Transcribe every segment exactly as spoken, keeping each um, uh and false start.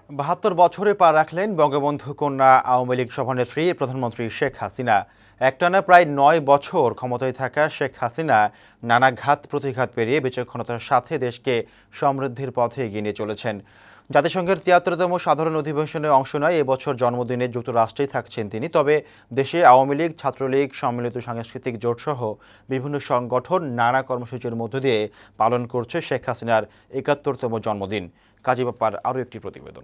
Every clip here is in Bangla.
বাহাত্তর বছরে পা রাখলেন বঙ্গবন্ধু কন্যা আওয়ামী লীগ সভানেত্রী প্রধানমন্ত্রী শেখ হাসিনা। একটানা প্রায় নয় বছর ক্ষমতায় থাকা শেখ হাসিনা নানা ঘাত প্রতিঘাত পেরিয়ে বিচক্ষণতার সাথে দেশকে সমৃদ্ধির পথে এগিয়ে নিয়ে চলেছেন। জাতিসংঘের তিয়াত্তরতম সাধারণ অধিবেশনে অংশ নেয় এবছর জন্মদিনে যুক্তরাষ্ট্রেই থাকছেন তিনি। তবে দেশে আওয়ামী লীগ, ছাত্রলীগ, সম্মিলিত সাংস্কৃতিক জোটসহ বিভিন্ন সংগঠন নানা কর্মসূচির মধ্য দিয়ে পালন করছে শেখ হাসিনার একাত্তরতম জন্মদিন। কাজী বাপ্পার আরও একটি প্রতিবেদন।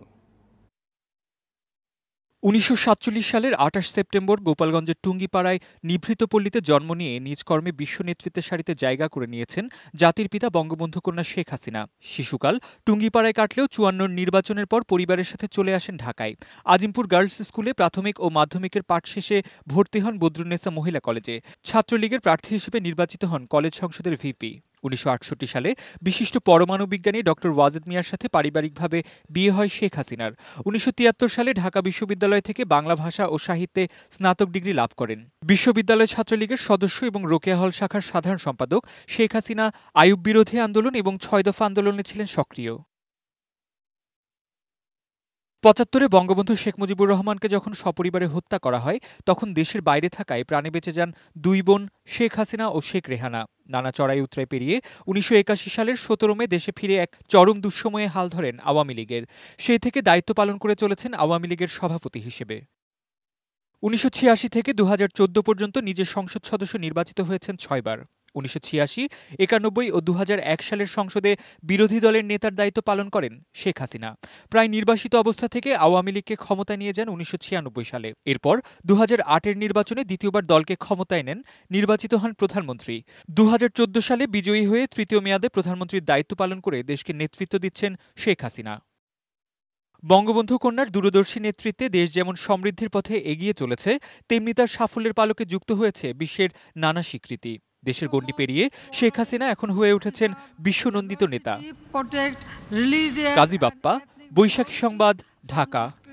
উনিশশো সাতচল্লিশ সালের আটাশ সেপ্টেম্বর গোপালগঞ্জের টুঙ্গিপাড়ায় নিভৃত পল্লীতে জন্ম নিয়ে নিজ কর্মে বিশ্ব নেতৃত্বের সারিতে জায়গা করে নিয়েছেন জাতির পিতা বঙ্গবন্ধু কন্যা শেখ হাসিনা। শিশুকাল টুঙ্গিপাড়ায় কাটলেও চুয়ান্নর নির্বাচনের পর পরিবারের সাথে চলে আসেন ঢাকায়। আজিমপুর গার্লস স্কুলে প্রাথমিক ও মাধ্যমিকের পাঠ শেষে ভর্তি হন বদরুন্নেসা মহিলা কলেজে। ছাত্রলীগের প্রার্থী হিসেবে নির্বাচিত হন কলেজ সংসদের ভিপি। উনিশশো আটষট্টি সালে বিশিষ্ট পরমাণু বিজ্ঞানী ডক্টর ওয়াজেদ মিয়ার সাথে পারিবারিকভাবে বিয়ে হয় শেখ হাসিনার। উনিশশো তিয়াত্তর সালে ঢাকা বিশ্ববিদ্যালয় থেকে বাংলা ভাষা ও সাহিত্যে স্নাতক ডিগ্রি লাভ করেন। বিশ্ববিদ্যালয় ছাত্রলীগের সদস্য এবং রোকেয়া হল শাখার সাধারণ সম্পাদক শেখ হাসিনা আইয়ুব বিরোধী আন্দোলন এবং ছয় দফা আন্দোলনে ছিলেন সক্রিয়। পঁচাত্তরে বঙ্গবন্ধু শেখ মুজিবুর রহমানকে যখন সপরিবারে হত্যা করা হয় তখন দেশের বাইরে থাকায় প্রাণে বেঁচে যান দুই বোন শেখ হাসিনা ও শেখ রেহানা। নানা চড়াই উতরাই পেরিয়ে উনিশশো একাশি সালের সতেরো মে দেশে ফিরে এক চরম দুঃসময়ে হাল ধরেন আওয়ামী লীগের। সেই থেকে দায়িত্ব পালন করে চলেছেন আওয়ামী লীগের সভাপতি হিসেবে। উনিশশো ছিয়াশি থেকে দু হাজার চোদ্দ পর্যন্ত নিজের সংসদ সদস্য নির্বাচিত হয়েছেন ছয়বার। উনিশশো ছিয়াশি, একানব্বই ও দু হাজার এক সালের সংসদে বিরোধী দলের নেতার দায়িত্ব পালন করেন শেখ হাসিনা। প্রায় নির্বাসিত অবস্থা থেকে আওয়ামী লীগকে ক্ষমতায় নিয়ে যান উনিশশো ছিয়ানব্বই সালে। এরপর দু হাজার আটের নির্বাচনে দ্বিতীয়বার দলকে ক্ষমতায় নেন, নির্বাচিত হন প্রধানমন্ত্রী। দু হাজার চোদ্দ সালে বিজয়ী হয়ে তৃতীয় মেয়াদে প্রধানমন্ত্রীর দায়িত্ব পালন করে দেশকে নেতৃত্ব দিচ্ছেন শেখ হাসিনা। বঙ্গবন্ধু কন্যার দূরদর্শী নেতৃত্বে দেশ যেমন সমৃদ্ধির পথে এগিয়ে চলেছে, তেমনি তার সাফল্যের পালকে যুক্ত হয়েছে বিশ্বের নানা স্বীকৃতি। দেশের গণ্ডি পেরিয়ে শেখ হাসিনা এখন হয়ে উঠেছেন বিশ্বনন্দিত নেতা। কাজী বাপ্পা, বৈশাখী সংবাদ, ঢাকা।